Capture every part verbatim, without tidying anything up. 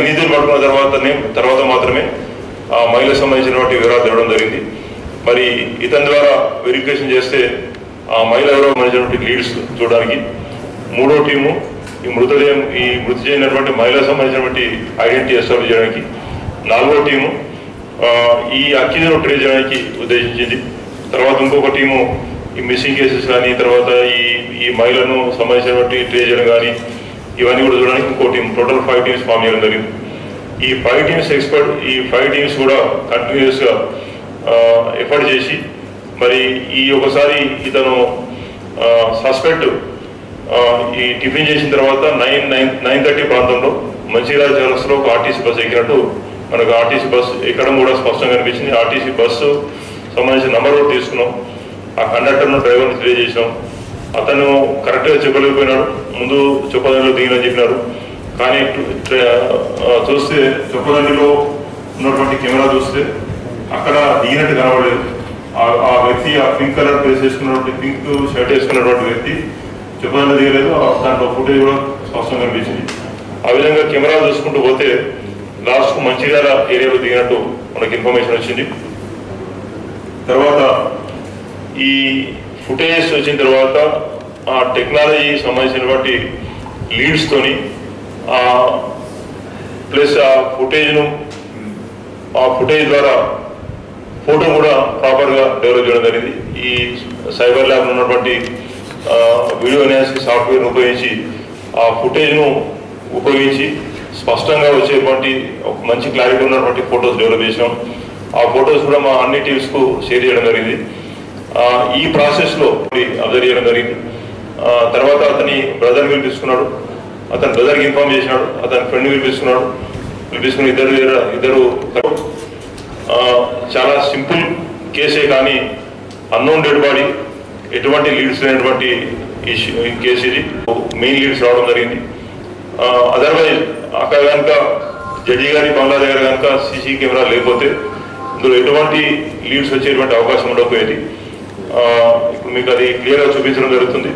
నిందితులు పట్టుకున్న తర్వాతనే తర్వాత మాత్రమే ఆ మహిళకు సంబంధించినటువంటి వివరాలు తెవడం జరిగింది. మరి ఇతని ద్వారా వెరిఫికేషన్ చేస్తే ఆ మహిళ ఎవరో సంబంధించినటువంటి లీడ్స్ చూడడానికి, మూడో టీము ఈ మృతదేహం ఈ మృతి చెందినటువంటి మహిళకు సంబంధించినటువంటి ఐడెంటిటీ ఎస్టాబ్లిష్ చేయడానికి, నాలుగో టీము ఈ అక్యూజ్ను ట్రేస్ చేయడానికి ఉద్దేశించింది. తర్వాత ఇంకొక టీము ఈ మిస్సింగ్ కేసెస్ కానీ తర్వాత ఈ ఈ మహిళను సంబంధించినటువంటి ట్రేస్ చేయడం కానీ ఇవన్నీ కూడా చూడడానికి ఇంకో team, total five teams form చేయడం జరిగింది. ఈ ఫైవ్ టీమ్స్ ఎక్స్పర్ట్ ఈ ఫైవ్ టీమ్స్ కూడా కంటిన్యూస్గా ఎఫర్ట్ చేసి మరి ఈ ఒకసారి ఇతను సస్పెక్ట్ ఈ టిఫిన్ చేసిన తర్వాత నైన్ నైన్ నైన్ థర్టీ ప్రాంతంలో మంచిర్యాల చౌరస్తాలో ఒక ఆర్టీసీ బస్సు ఎక్కినట్టు మనకు ఆర్టీసీ బస్సు ఎక్కడం కూడా స్పష్టంగా కనిపించింది. ఆర్టీసీ బస్సు సంబంధించిన నంబర్ కూడా తీసుకున్నాం, ఆ కండక్టర్ను డ్రైవర్ని తెలియజేసినాం. అతను కరెక్ట్గా చెప్పలేకపోయినాడు, ముందు చొప్పదండిలో దిగినని చెప్పినారు. కానీ చూస్తే చొప్పదండిలో ఉన్నటువంటి కెమెరా చూస్తే అక్కడ దిగినట్టు కనబడలేదు. ఆ వ్యక్తి ఆ పింక్ కలర్ డ్రెస్ వేసుకున్నటువంటి పింక్ షర్ట్ వేసుకున్నటువంటి వ్యక్తి చొప్పదండి దిగలేదు. దాంట్లో ఫుటేజ్ కూడా స్పష్టంగా కనిపించింది. ఆ విధంగా కెమెరా చూసుకుంటూ పోతే లాస్ట్కు మంచిర్యాల ఏరియాలో దిగినట్టు మనకి ఇన్ఫర్మేషన్ వచ్చింది. తర్వాత ఈ ఫుటేజ్ వచ్చిన తర్వాత ఆ టెక్నాలజీ సంబంధించినటువంటి లీడ్స్తోని ప్లస్ ఆ ఫుటేజ్ను ఆ ఫుటేజ్ ద్వారా ఫోటో కూడా ప్రాపర్గా డెవలప్ చేయడం జరిగింది. ఈ సైబర్ ల్యాబ్లో ఉన్నటువంటి వీడియో ఎనాలిసిస్ సాఫ్ట్వేర్ను ఉపయోగించి ఆ ఫుటేజ్ను ఉపయోగించి స్పష్టంగా వచ్చేటువంటి ఒక మంచి క్లారిటీ ఉన్నటువంటి ఫొటోస్ డెవలప్ చేసాం. ఆ ఫొటోస్ కూడా మా అన్ని టీమ్స్కు షేర్ చేయడం జరిగింది. ఈ ప్రాసెస్లో అబ్జర్వ్ చేయడం జరిగింది. తర్వాత అతని బ్రదర్ని పిలిపిస్తున్నాడు, అతని బ్రదర్కి ఇన్ఫార్మ్ చేసినాడు, అతని ఫ్రెండ్ని పిలిపిస్తున్నాడు. పిలిపించుకుని ఇద్దరు ఇద్దరు చాలా సింపుల్ కేసే కానీ అన్నోన్ డెడ్ బాడీ ఎటువంటి లీడ్స్ లేనటువంటి ఇష్యూ కేసు ఇది. మెయిన్ లీడ్స్ రావడం జరిగింది. అదర్వైజ్ అక్కడ కనుక జడ్జి గారి బంగ్లా దగ్గర కనుక సీసీ కెమెరా లేకపోతే ఇందులో ఎటువంటి లీడ్స్ వచ్చేటువంటి అవకాశం ఉండకపోయేది. ఇప్పుడు మీకు అది క్లియర్గా చూపించడం జరుగుతుంది.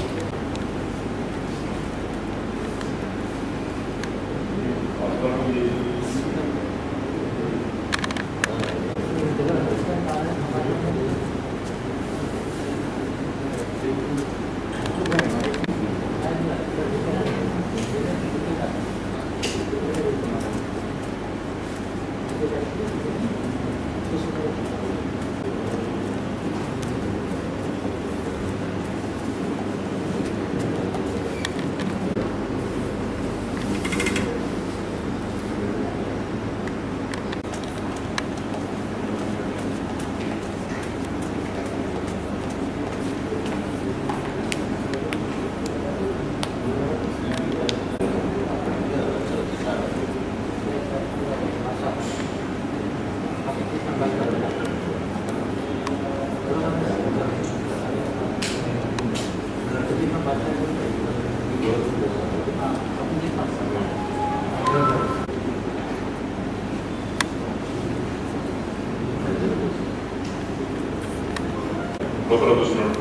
లోపల చూస్తున్నాడు.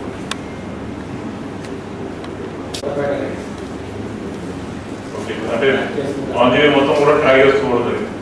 ఓకే, అంటే ఆంజనేయ మొత్తం కూడా ట్రాక్ చేస్తూ ఉంటుంది.